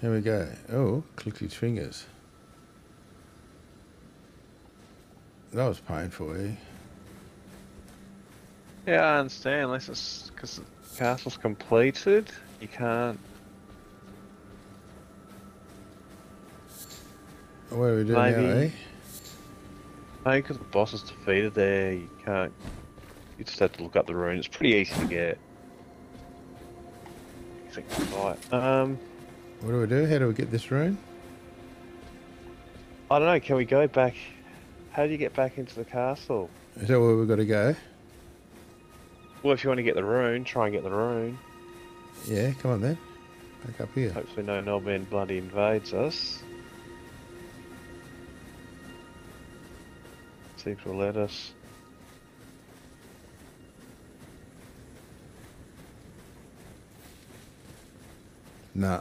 Here we go. Oh, clicked his fingers. That was painful, eh? Yeah, I understand. Unless it's because the castle's completed, you can't. What do we do now, eh? Maybe because the boss is defeated there, you can't. You just have to look up the rune. It's pretty easy to get. Right. What do we do? How do we get this rune? I don't know. Can we go back? How do you get back into the castle? Is that where we've got to go? Well, if you want to get the rune, try and get the rune. Yeah, come on then. Back up here. Hopefully no Nobman bloody invades us. Seems to let us. Nah.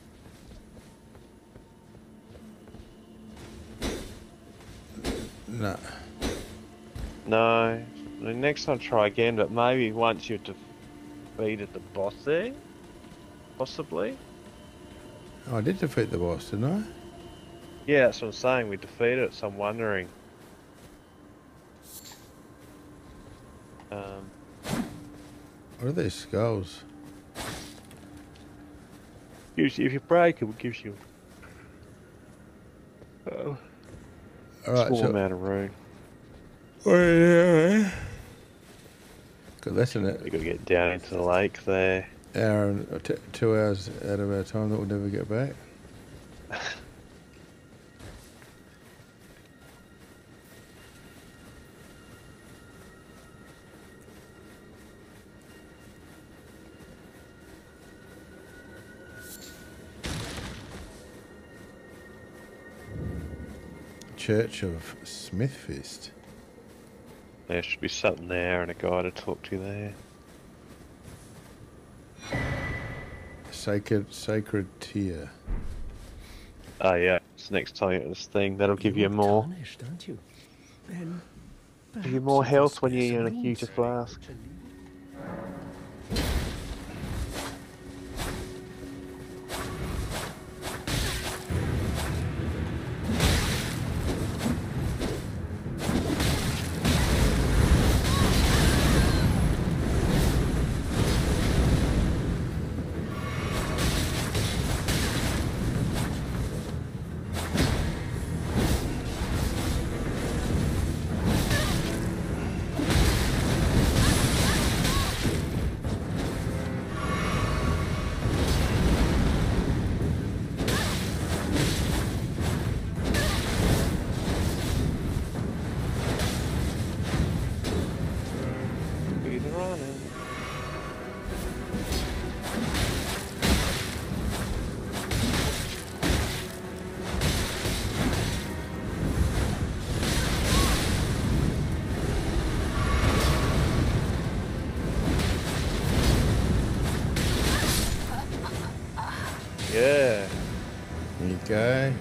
Nah. No. I mean, next time try again, but maybe once you've defeated the boss there? Possibly? Oh, I did defeat the boss, didn't I? Yeah, that's what I'm saying. We defeated it, so I'm wondering. What are these skulls? Usually if you break it, gives you All right, small so amount of rune. what are you doing? Got less than We gotta get down into the lake there. an hour and 2 hours out of our time that we'll never get back. Church of Smithfist. There should be something there and a guy to talk to there. Sacred Tear. Oh yeah, it's next time you get this thing. That'll give you more. Tarnished, aren't you? Then Give you more perhaps it health was when you're in a Perseverance huge flask. to lead. He's running. Yeah. There you go.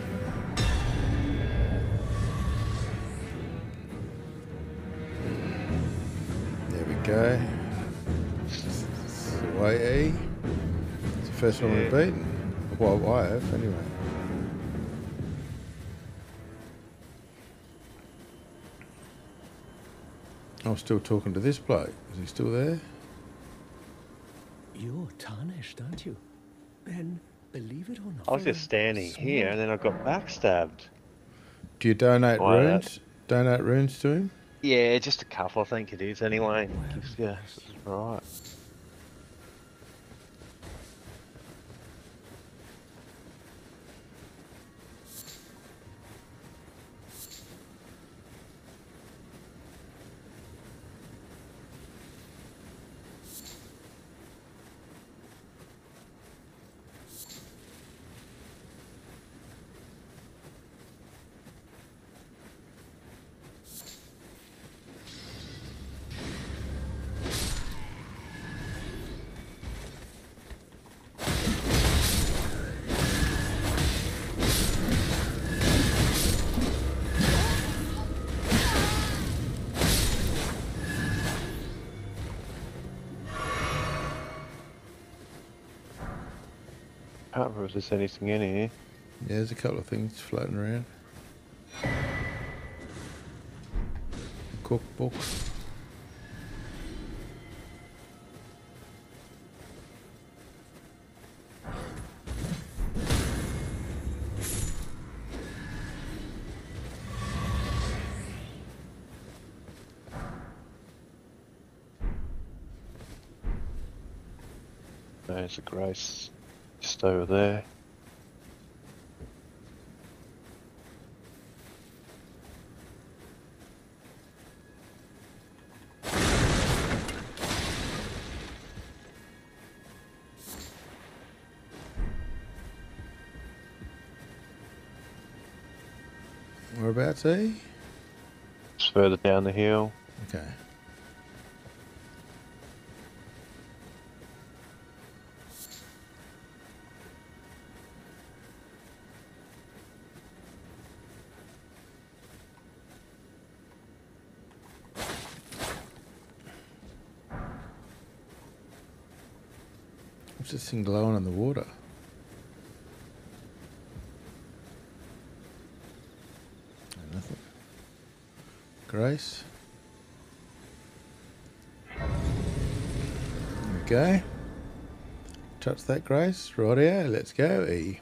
There we go. Sweet. It's the first one we've beaten. Well, I have, anyway. I'm still talking to this bloke. Is he still there? You're tarnished, aren't you? Then, believe it or not, I was just standing here and then I got backstabbed. Do you donate Why that? runes? Donate runes to him? Yeah, just a couple I think it is anyway. Well, Yeah, right. Can't remember if there's anything in here. Yeah, there's a couple of things floating around. Cookbook. There's a Grace just over there. Whereabouts, eh? Just further down the hill. Okay. What's this thing glowing in the water? Nothing. Grace. There we go. Touch that, Grace. Rightio, let's go. E.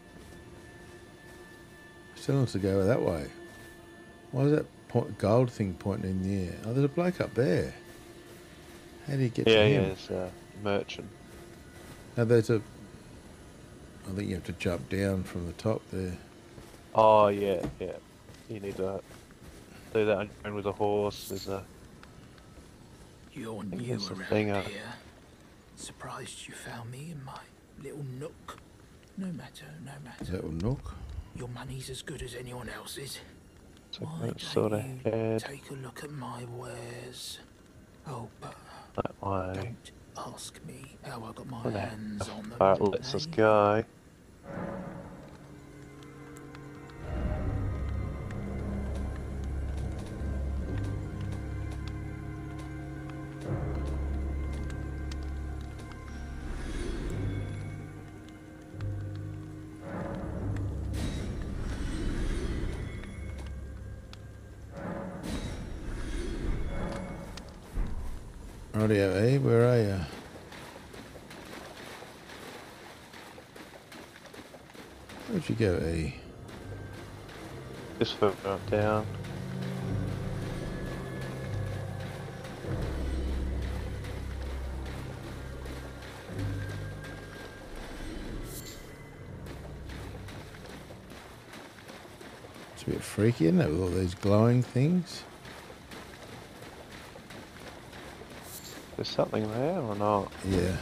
Still wants to go that way. Why is that gold thing pointing in the air? Oh, there's a bloke up there. How do you get to him? Yeah, it's a merchant. No, there's a... I think you have to jump down from the top there. Oh, yeah. You need to do that and with a horse. There's a... You're think new there's a around thing, here. Surprised you found me in my little nook. No matter. Little nook. Your money's as good as anyone else's. So Why that sort of don't you head take a look at my wares? Oh, but that way. don't ask me how I got my And hands on them. how far it lets us eh? go. Rightio, eh? Where are you? Where'd you go, E? Just further up down. It's a bit freaky, isn't it, with all these glowing things? There's something there or not? Yeah.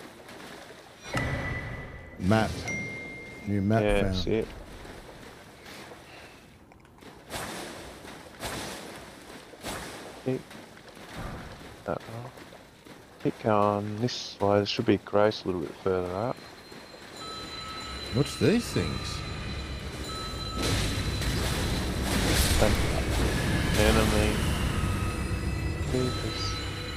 Map. New map Yeah, found. that's it. Keep going this way. There should be Grace a little bit further up. What's these things? Enemy. Keepers.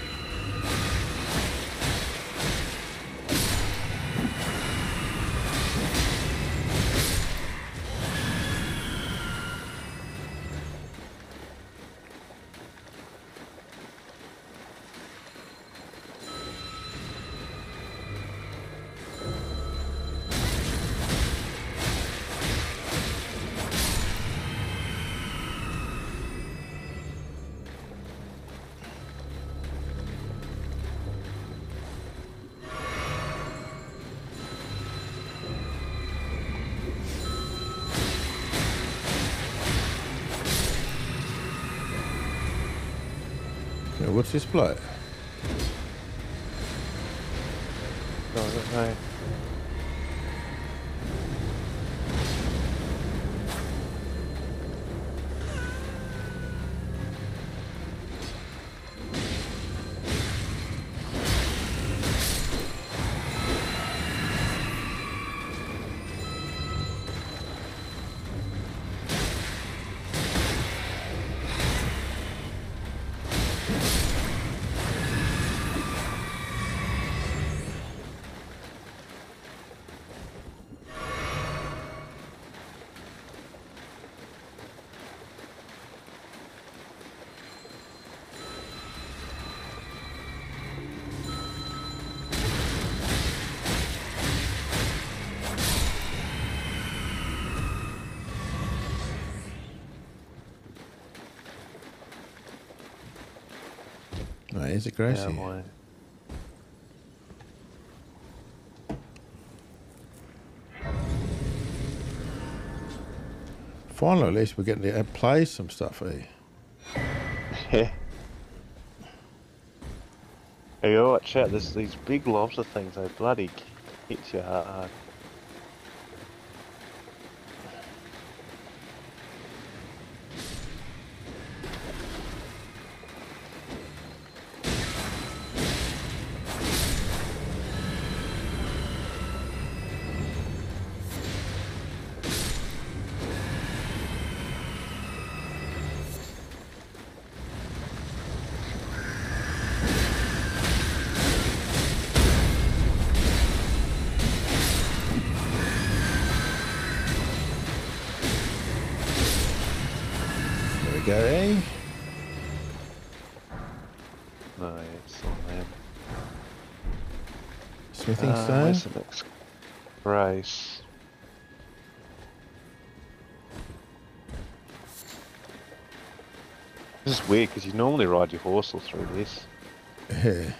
Yeah, what's this bloke? I don't know. Oh, here's a Gracie. Boy. Finally, at least we're getting to play some stuff, eh? Yeah. Hey, watch out, there's these big lobster things, they bloody hit you hard. There we go, eh? No, it's on them. Smithing stone. Where's the next race? This is weird because you normally ride your horse all through this. Yeah.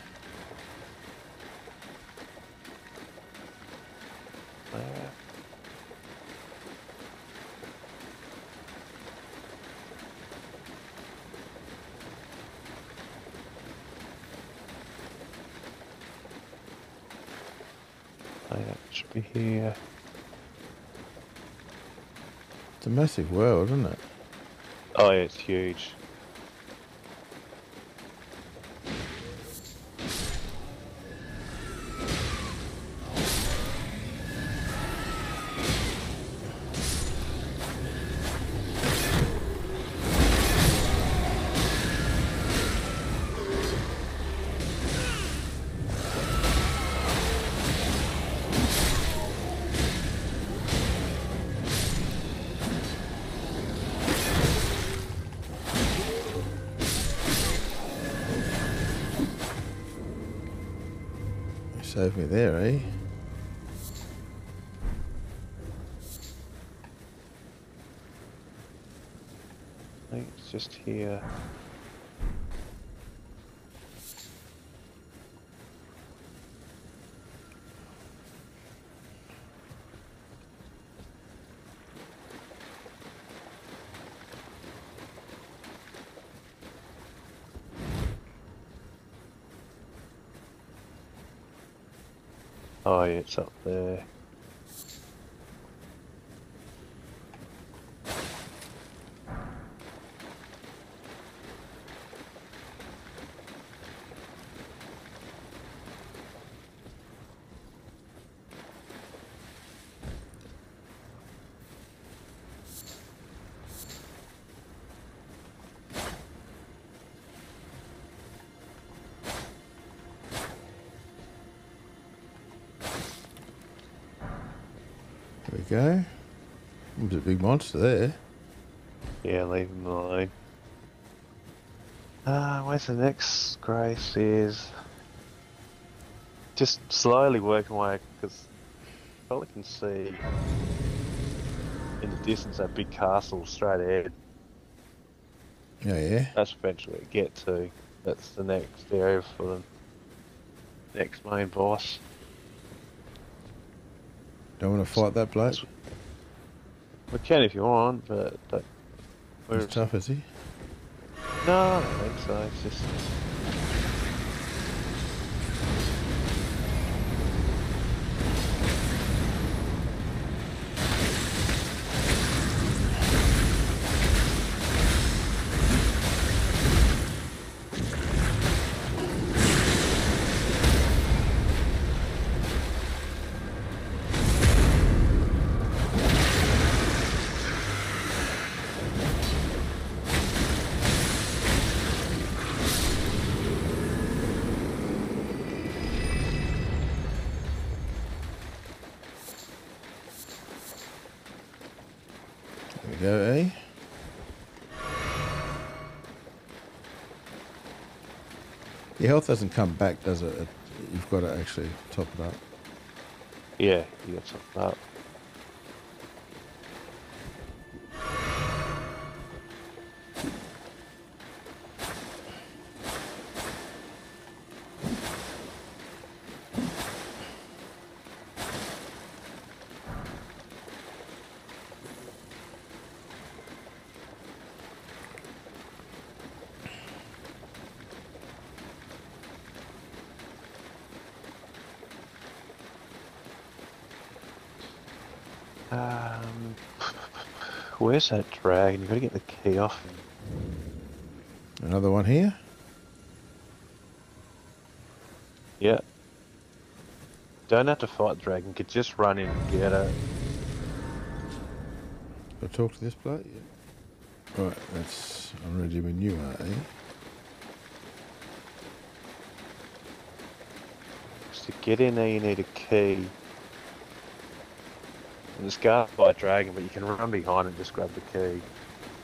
That should be here. It's a massive world, isn't it? Oh yeah, it's huge. Save me there, eh? I think it's just here. Oh yeah, it's up there. There we go. There's a big monster there. Yeah, leave him alone. Where's the next Grace is? Just slowly working my way, because I probably can see in the distance that big castle straight ahead. Oh, yeah. That's eventually we get to. That's the next area for the next main boss. Don't want to fight that bloke. We can if you want, but He's tough, is he? no, I don't think so. It's just There we go, eh? Your health doesn't come back, does it? You've got to actually top it up. yeah, you got something up. Where's that dragon? You gotta get the key off him. Another one here. Yeah. Don't have to fight the dragon, could just run in and get it. I'll talk to this bloke. Yeah. Right, that's. I'm ready when you are, eh? To get in there, you need a key. And it's guarded by a dragon, but you can run behind and just grab the key. You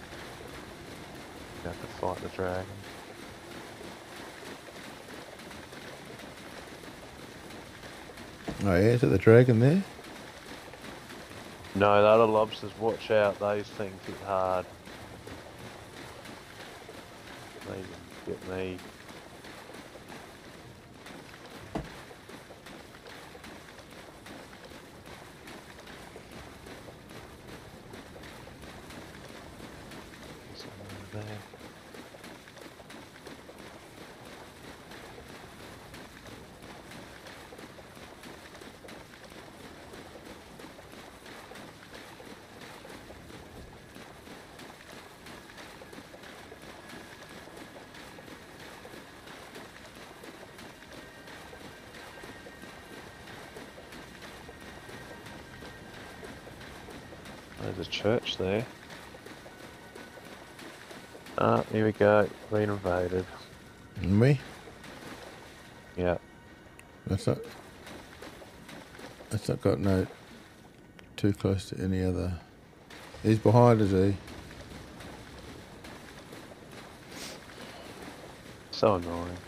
have to fight the dragon. Oh yeah, is it the dragon there? No, the other lobsters, watch out, those things hit hard. They can get me. There. There's a church there. Ah, here we go. Been invaded. And me? Yeah. That's not. That's not got no. Too close to any other. He's behind, is he? So annoying.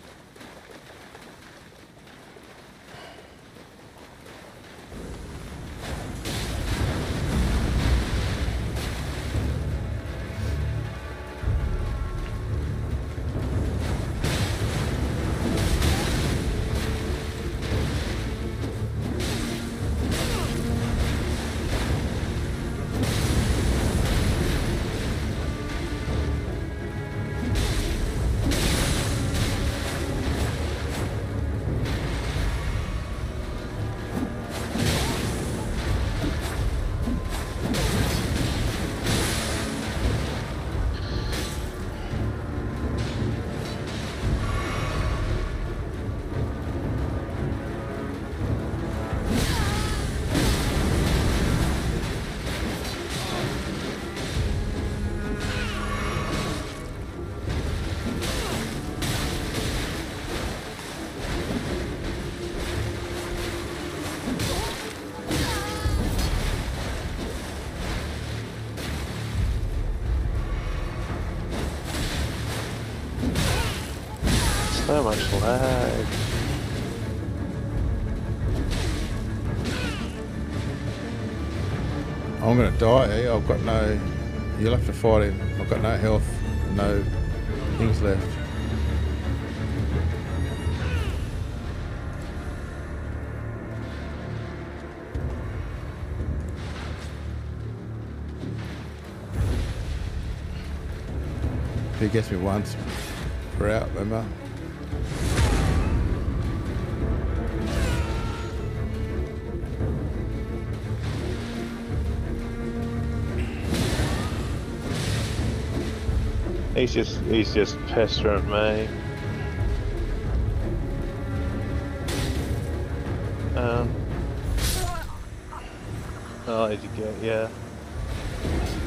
So much lag. I'm gonna die, eh? I've got no. You'll have to fight him. I've got no health, no things left. If he gets me once, we're out, remember? He's just pestering me. Oh, did you go? Yeah.